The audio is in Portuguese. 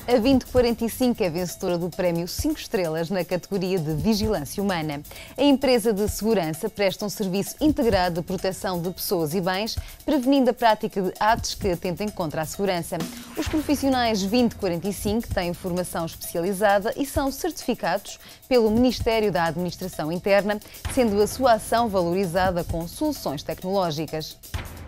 A 2045 é vencedora do Prémio 5 Estrelas na categoria de Vigilância Humana. A empresa de segurança presta um serviço integrado de proteção de pessoas e bens, prevenindo a prática de atos que atentem contra a segurança. Os profissionais 2045 têm formação especializada e são certificados pelo Ministério da Administração Interna, sendo a sua ação valorizada com soluções tecnológicas.